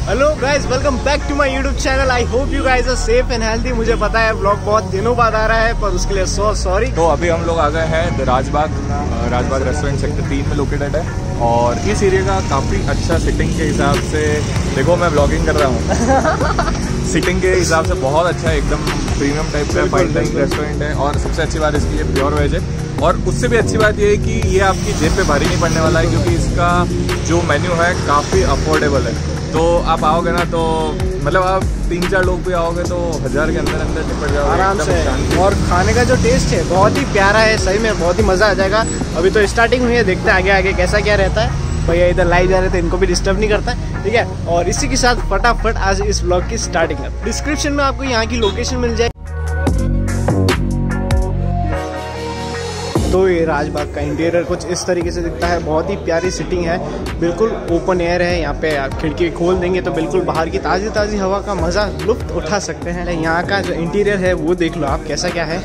Hello guys, welcome back to my YouTube channel. I hope you guys are safe and healthy. मुझे पता है vlog बहुत दिनों बाद आ रहा है, पर उसके लिए सो सॉरी। तो अभी हम लोग आ गए हैं राजबाग रेस्टोरेंट सेक्टर 3 में लोकेटेड है। और इस एरिया का काफ़ी अच्छा सिटिंग के हिसाब से, देखो मैं व्लॉगिंग कर रहा हूँ सिटिंग के हिसाब से बहुत अच्छा है, एकदम प्रीमियम टाइप का फाइन डाइनिंग रेस्टोरेंट है। और सबसे अच्छी बात इसकी ये प्योर वेज है। और उससे भी अच्छी बात ये है कि ये आपकी जेब पे भारी नहीं पड़ने वाला है, क्योंकि इसका जो मेन्यू है काफ़ी अफोर्डेबल है। तो आप आओगे ना तो मतलब आप 3-4 लोग भी आओगे तो 1000 के अंदर निपट जाओगे आराम से। और खाने का जो टेस्ट है बहुत ही प्यारा है, सही में बहुत ही मज़ा आ जाएगा। अभी तो स्टार्टिंग हुई है, देखते हैं आगे आगे कैसा क्या रहता है। भैया इधर लाइव जा रहे थे, इनको भी डिस्टर्ब नहीं करता है, ठीक है। और इसी के साथ फटाफट आज इस ब्लॉग की स्टार्टिंग है। डिस्क्रिप्शन में आपको यहाँ की लोकेशन मिल जाएगी। तो ये राजबाग का इंटीरियर कुछ इस तरीके से दिखता है। बहुत ही प्यारी सिटिंग है, बिल्कुल ओपन एयर है। यहाँ पे आप खिड़की खोल देंगे तो बिल्कुल बाहर की ताज़ी ताज़ी हवा का मज़ा लुत्फ उठा सकते हैं। यहाँ का जो इंटीरियर है वो देख लो आप कैसा क्या है।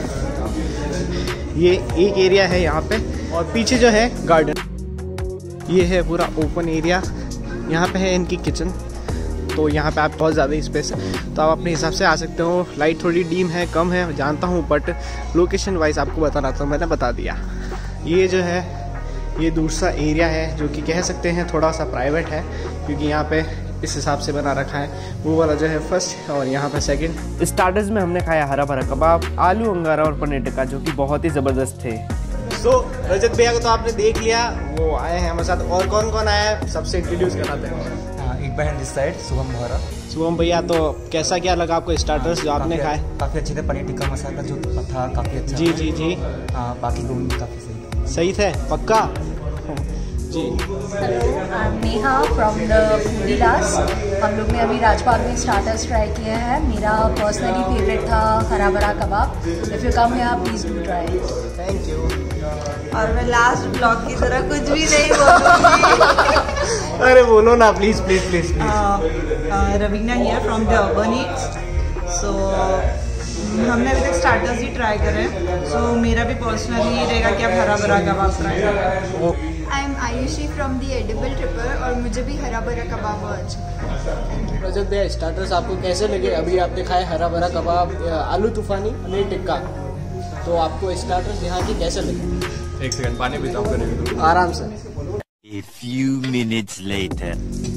ये एक एरिया है यहाँ पे, और पीछे जो है गार्डन। ये है पूरा ओपन एरिया। यहाँ पे है इनकी किचन, तो यहाँ पे आप बहुत ज़्यादा स्पेस है, तो आप अपने हिसाब से आ सकते हो। लाइट थोड़ी डीम है, कम है जानता हूँ, बट लोकेशन वाइज आपको बताना था, मैंने बता दिया। ये जो है ये दूसरा एरिया है जो कि कह सकते हैं थोड़ा सा प्राइवेट है, क्योंकि यहाँ पे इस हिसाब से बना रखा है। वो वाला जो है फर्स्ट और यहाँ पे सेकंड। स्टार्टर्स में हमने खाया हरा भरा कबाब, आलू अंगारा और पनीर टिक्का, जो कि बहुत ही ज़बरदस्त थे। तो रजत भैया को तो आपने देख लिया, वो आए हैं हमारे साथ। और कौन कौन आया है सबसे इंट्रोड्यूस कराते हैं। एक बहन दिस साइड शुभम भोरा। शुभम भैया, तो कैसा क्या लगा आपको स्टार्टर्स जो आपने खाए? काफ़ी अच्छे थे। पनीर टिक्का मसाला जो था काफ़ी अच्छा। जी जी जी। बाकी दोनों भी काफ़ी सही थे पक्का जी। Hello, I am Neha from the foodielas. हम लोग ने अभी राजबाग में स्टार्टर्स ट्राई किए हैं। मेरा पर्सनली फेवरेट था hara bhara kebab. If you come here please do try it. Thank you. और मैं लास्ट ब्लॉग की तरह कुछ भी नहीं बोलूँगी। अरे बोलो ना please please please. Raveena here from the urban eats. So हमने अभी तक स्टार्टर्स ही ट्राई करे, सो मेरा भी पर्सनली ये रहेगा कि आप हरा भरा कबाब ट्राई करें। I am Ayushi from the edible tripper, और मुझे भी हरा भरा कबाब बहुत अच्छा। रजत भैया, स्टार्टर्स आपको कैसे लगे? अभी आपने खाए हरा भरा कबाब, आलू तूफानी, पनीर टिक्का, तो आपको स्टार्टर्स यहाँ की कैसे लगे? एक सेकंड पानी पीता हूँ करेंगे आराम से। A few minutes later.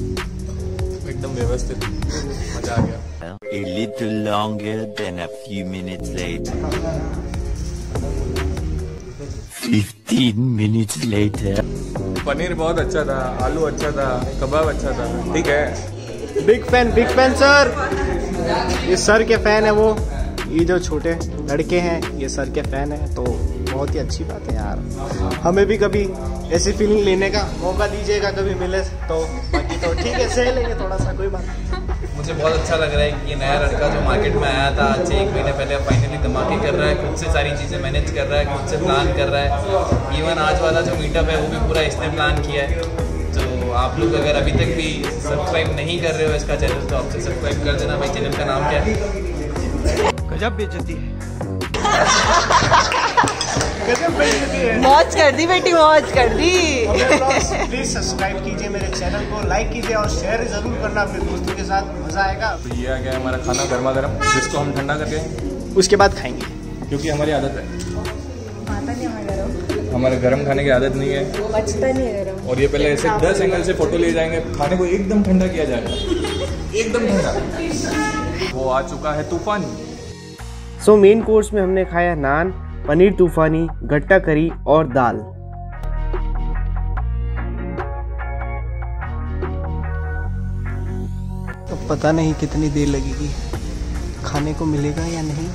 एकदम व्यवस्थित, मजा आ गया। A little longer than a few minutes later. 15 minutes later. Paneer बहुत अच्छा था, आलू अच्छा था, कबाब अच्छा था, ठीक है। Big fan sir. ये सर के फैन है वो। ये जो छोटे लड़के हैं ये सर के फैन है, तो बहुत ही अच्छी बात है यार। हमें भी कभी ऐसी फीलिंग लेने का मौका दीजिएगा कभी मिले तो। बाकी तो ठीक है, सह लेंगे थोड़ा सा, कोई बात नहीं। मुझे बहुत अच्छा लग रहा है कि ये नया लड़का जो मार्केट में आया था आज से 1 महीने पहले, फाइनली धमाके कर रहा है, खुद से सारी चीज़ें मैनेज कर रहा है, खुद से प्लान कर रहा है। इवन आज वाला जो मीटअप है वो भी पूरा इसने प्लान किया है। तो आप लोग अगर अभी तक भी सब्सक्राइब नहीं कर रहे हो इसका चैनल, तो आपसे सब्सक्राइब कर देना। भाई चैनल का नाम क्या है? गजब बेइज्जती है। मौज कर दी बेटी, मौज कर दी। प्लीज सब्सक्राइब कीजिए मेरे चैनल को, लाइक कीजिए और शेयर जरूर करना अपने दोस्तों के साथ, मजा आएगा। तो ये आ गया हमारा खाना गर्मा गर्म, जिसको हम ठंडा करके उसके बाद खाएंगे, क्योंकि हमारी आदत है, आता नहीं हमारा हमारे गर्म खाने की आदत नहीं है, बचता नहीं है गरम। और ये पहले ऐसे 10 एंगल से फोटो लिए जाएंगे, खाने को एकदम ठंडा किया जाएगा, एकदम ठंडा। वो आ चुका है तूफानी। सो मेन कोर्स में हमने खाया नान, पनीर तूफानी, गट्टा करी और दाल। तो पता नहीं कितनी देर लगेगी, खाने को मिलेगा या नहीं।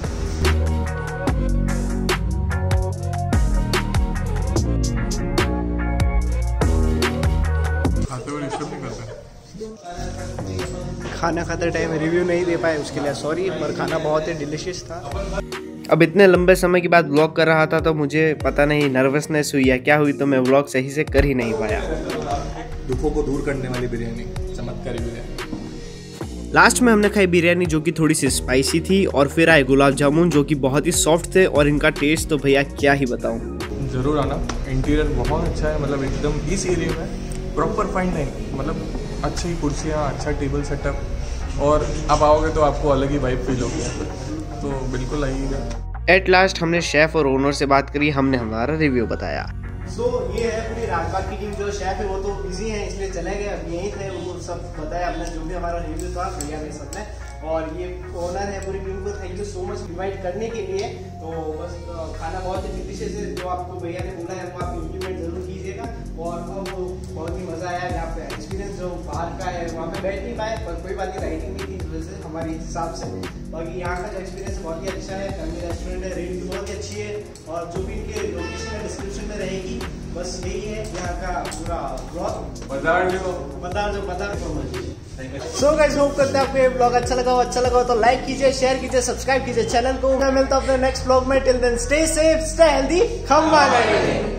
खाना खाते टाइम रिव्यू नहीं दे पाए, उसके लिए सॉरी, पर खाना बहुत ही डिलीशियस था। अब इतने लंबे समय के बाद व्लॉग कर रहा था, तो मुझे पता नहीं नर्वसनेस हुई या क्या हुई, तो मैं व्लॉग सही से कर ही नहीं पाया। दुखों को दूर करने वाली बिरयानी, चमत्कारी बिरयानी। लास्ट में हमने खाई बिरयानी जो कि थोड़ी सी स्पाइसी थी, और फिर आए गुलाब जामुन जो कि बहुत ही सॉफ्ट थे, और इनका टेस्ट तो भैया क्या ही बताऊं। जरूर आना, इंटीरियर बहुत अच्छा है, मतलब एकदम इस एरिया में प्रॉपर फाइन डाइनिंग, मतलब अच्छी कुर्सियाँ, अच्छा टेबल सेटअप, और आप आओगे तो आपको अलग ही वाइब फील होगी, तो बिल्कुल आइएगा। एट लास्ट हमने शेफ और ओनर से बात करी, हमने हमारा रिव्यू बताया। ये है पूरी राजबाग की टीम। जो शेफ है वो तो बिजी है इसलिए चले गए, अब यहीं थे, वो सब बताया अपना जो भी हमारा रिव्यू था बढ़िया में सब ने। और ये ओनर है पूरी टीम को thank you so much invite करने के लिए। तो बस खाना बहुत ही डिलीशियस है, जो आपको भैया ने बोला है वो आप इम्प्लीमेंट जरूर कीजिएगा। और अब बहुत ही मज़ा आया यहाँ पे, एक्सपीरियंस जो बाहर का है वहाँ पे बैठ नहीं पाए, पर कोई बात नहीं, लाइटिंग नहीं थी वैसे हमारे हिसाब से। बाकी यहाँ का जो एक्सपीरियंस बहुत ही अच्छा है, फैमिली रेस्टोरेंट है, रेट भी बहुत ही अच्छी है, और जो भी इनके लोकेशन है डिस्क्रिप्शन में रहेगी। बस यही है यहाँ का पूरा ब्लॉग, बाजार सो गाइस, होप करते हैं आपको ये ब्लॉग अच्छा लगा हो तो लाइक कीजिए, शेयर कीजिए, सब्सक्राइब कीजिए चैनल को। मैं मिलता हूँ अपने नेक्स्ट ब्लॉग में। Till then stay safe, stay healthy, खम्मा नहीं।